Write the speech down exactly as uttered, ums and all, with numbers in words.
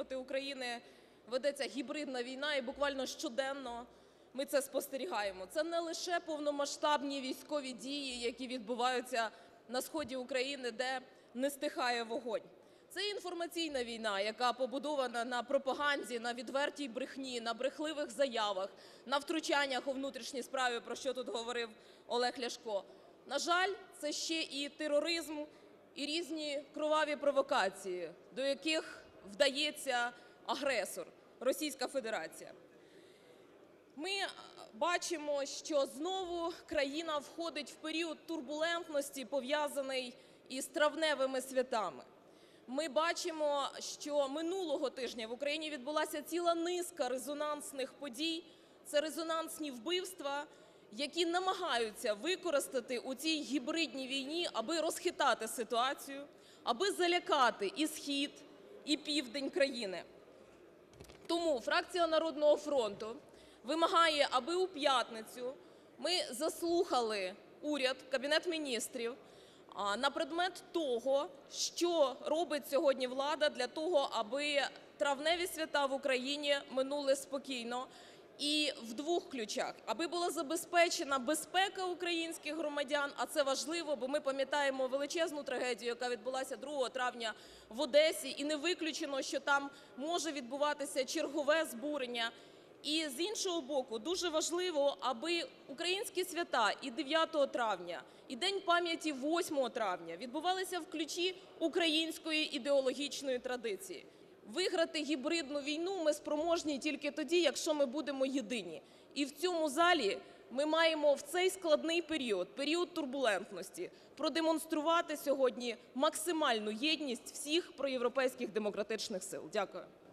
проти України ведеться гібридна війна, і буквально щоденно ми це спостерігаємо. Це не лише повномасштабні військові дії, які відбуваються на сході України, де не стихає вогонь. Це інформаційна війна, яка побудована на пропаганді, на відвертій брехні, на брехливих заявах, на втручаннях у внутрішні справи, про що тут говорив Олег Ляшко. На жаль, це ще і тероризм, і різні кроваві провокації, до яких вдається агресор – Російська Федерація. Ми бачимо, що знову країна входить в період турбулентності, пов'язаний із травневими святами. Ми бачимо, що минулого тижня в Україні відбулася ціла низка резонансних подій. Це резонансні вбивства, які намагаються використати у цій гібридній війні, аби розхитати ситуацію, аби залякати і схід, і південь країни. Тому фракція "Народного фронту" вимагає, аби у п'ятницю ми заслухали уряд, Кабінет Міністрів на предмет того, що робить сьогодні влада для того, аби травневі свята в Україні минули спокійно. І в двох ключах. Аби була забезпечена безпека українських громадян, а це важливо, бо ми пам'ятаємо величезну трагедію, яка відбулася другого травня в Одесі, і не виключено, що там може відбуватися чергове збурення. І з іншого боку, дуже важливо, аби українські свята і дев'ятого травня, і День пам'яті восьмого травня відбувалися в ключі української ідеологічної традиції. Виграти гібридну війну ми спроможні тільки тоді, якщо ми будемо єдині. І в цьому залі ми маємо в цей складний період, період турбулентності, продемонструвати сьогодні максимальну єдність всіх проєвропейських демократичних сил. Дякую.